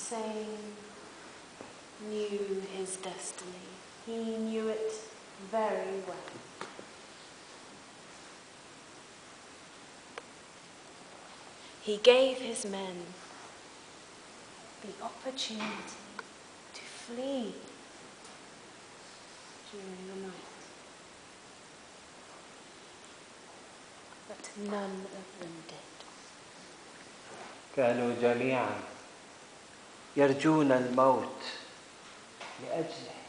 Hussein knew his destiny. He knew it very well. He gave his men the opportunity to flee during the night. But none of them did. كانوا جميعا يرجون الموت لأجله.